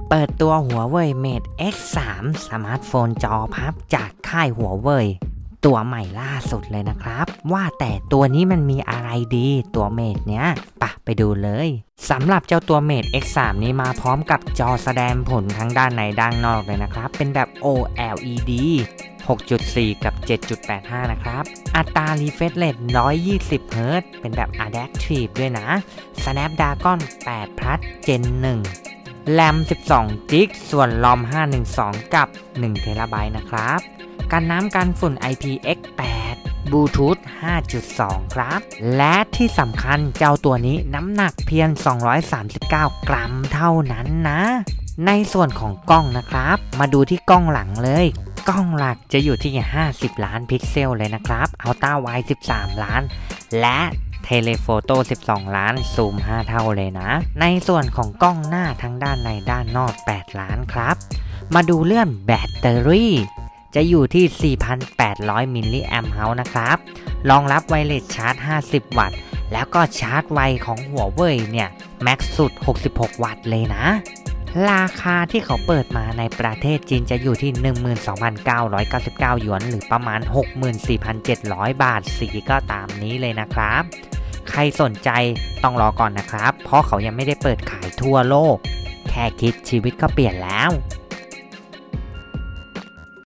เปิดตัวหัวเว่ย Mate X3 สมาร์ทโฟนจอพับจากค่ายหัวเว่ยตัวใหม่ล่าสุดเลยนะครับว่าแต่ตัวนี้มันมีอะไรดีตัว Mate เนี้ยไปดูเลยสำหรับเจ้าตัว Mate X3 นี้มาพร้อมกับจอแสดงผลทั้งด้านในด้านนอกเลยนะครับเป็นแบบ OLED 6.4 กับ 7.85 นะครับอัตรา refresh rate 120 Hz เป็นแบบ Adaptive ด้วยนะ Snapdragon 8 Plus Gen 1 RAM 12 GB ส่วน ROM 512 กับ1 TB นะครับกันน้ำกันฝุ่น IPX8 Bluetooth 5.2 ครับและที่สำคัญเจ้าตัวนี้น้ำหนักเพียง239 กรัมเท่านั้นนะในส่วนของกล้องนะครับมาดูที่กล้องหลังเลยกล้องหลักจะอยู่ที่50 ล้านพิกเซลเลยนะครับอัลตร้าไวด์13 ล้านและเทเลโฟโต้12 ล้านซูม5เท่าเลยนะในส่วนของกล้องหน้าทั้งด้านในด้านนอก8ล้านครับมาดูเรื่องแบตเตอรี่จะอยู่ที่ 4,800 มิลลิแอมป์เฮาส์นะครับรองรับไวเลสชาร์จ50 วัตต์แล้วก็ชาร์จไวของหัวเว่ยเนี่ยแม็กซ์สุด66 วัตต์เลยนะราคาที่เขาเปิดมาในประเทศจีนจะอยู่ที่ 12,999 หยวนหรือประมาณ 64,700 บาทสีก็ตามนี้เลยนะครับใครสนใจต้องรอก่อนนะครับเพราะเขายังไม่ได้เปิดขายทั่วโลกแค่คิดชีวิตก็เปลี่ยนแล้ว